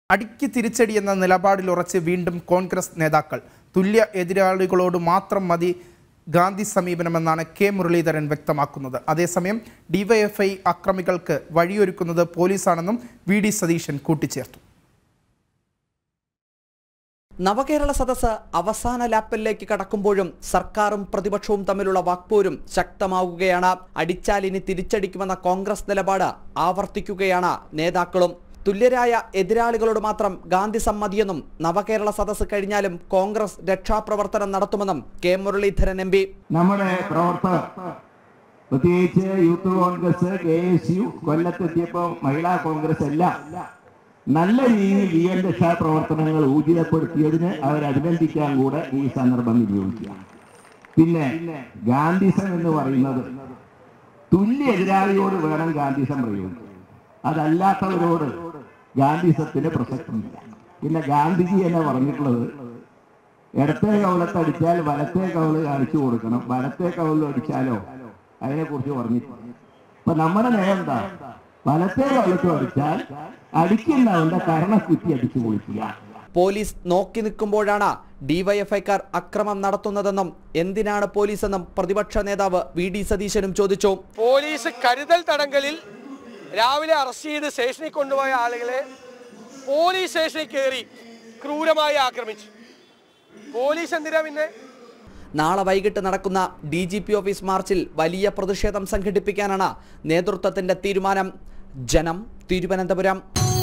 അടിക്ക് തിരിച്ചടി എന്ന നിലപാടിൽ ഉറച്ച് വീണ്ടും കോൺഗ്രസ് നേതാക്കൾ. തുല്യ എതിരാളികളോട് മാത്രം മതി ഗാന്ധി സമീപനമെന്നാണ് കെ മുരളീധരൻ വ്യക്തമാക്കുന്നത്. അതേസമയം ഡിവൈഎഫ്ഐ അക്രമികൾക്ക് വഴിയൊരുക്കുന്നത് പോലീസാണെന്നും വി ഡി സതീശൻ കൂട്ടിച്ചേർത്തു. നവകേരള സദസ്സ് അവസാന ലാപ്പിലേക്ക് കടക്കുമ്പോഴും സർക്കാരും പ്രതിപക്ഷവും തമ്മിലുള്ള വാക്പോരും ശക്തമാവുകയാണ്. അടിച്ചാൽ ഇനി തിരിച്ചടിക്കുമെന്ന കോൺഗ്രസ് നിലപാട് ആവർത്തിക്കുകയാണ് നേതാക്കളും. തുല്യരായ എതിരാളികളോട് മാത്രം ഗാന്ധി സമ്മതിയെന്നും നവകേരള സദസ്സ് കഴിഞ്ഞാലും കോൺഗ്രസ് രക്ഷാപ്രവർത്തനം നടത്തുമെന്നും കെ മുരളീധരൻ എം പി. നമ്മുടെ പ്രവർത്തകർ പ്രത്യേകിച്ച് യൂത്ത് കോൺഗ്രസ്, KSU, കൊല്ലത്തെത്തിയപ്പോൾ മഹിളാ കോൺഗ്രസ് എല്ലാം നല്ല രീതിയിൽ ജീവൻ രക്ഷാപ്രവർത്തനങ്ങൾ ഊർജിതപ്പെടുത്തിയതിന് അവരഭിനന്ദിക്കാൻ കൂടെ ഈ സന്ദർഭം ഉപയോഗിക്കുക. പിന്നെ ഗാന്ധിസം എന്ന് പറയുന്നത് തുല്യ എതിരാളിയോട് വേണം ഗാന്ധിസം പ്രയോഗിക്കുക. അതല്ലാത്തവരോട് ഗാന്ധിസത്തിന് പ്രസക്തിയില്ല. പിന്നെ ഗാന്ധിജി എന്നെ പറഞ്ഞിട്ടുള്ളത് ഇടത്തെ കവളത്തടിച്ചാൽ വലത്തെ കവള് കാണിച്ചു കൊടുക്കണം, വലത്തെ കവളിൽ അടിച്ചാലോ അതിനെക്കുറിച്ച് പറഞ്ഞിട്ടുണ്ട്. അപ്പൊ നമ്മുടെ നയം എന്താ? വലത്തെ കവളത്ത് അടിച്ചാൽ അടിക്കുന്നവന്റെ കരണക്കുറ്റി അടിച്ചു പൊളിക്കുക. പോലീസ് നോക്കി നിൽക്കുമ്പോഴാണ് ഡിവൈഎഫ്ഐക്കാർ അക്രമം നടത്തുന്നതെന്നും എന്തിനാണ് പോലീസെന്നും പ്രതിപക്ഷ നേതാവ് വി ഡി സതീശനും ചോദിച്ചു. പോലീസ് കരുതൽ തടങ്കലിൽ രാവിലെ അറസ്റ്റ് ചെയ്ത് സ്റ്റേഷനിൽ കൊണ്ടുപോയ ആളുകളെ പോലീസ് സ്റ്റേഷനിൽ കയറി ക്രൂരമായി ആക്രമിച്ചു. പോലീസ് എന്തിനാ പിന്നെ? നാളെ വൈകിട്ട് നടക്കുന്ന DGP ഓഫീസ് മാർച്ചിൽ വലിയ പ്രതിഷേധം സംഘടിപ്പിക്കാനാണ് നേതൃത്വത്തിന്റെ തീരുമാനം. ജനം, തിരുവനന്തപുരം.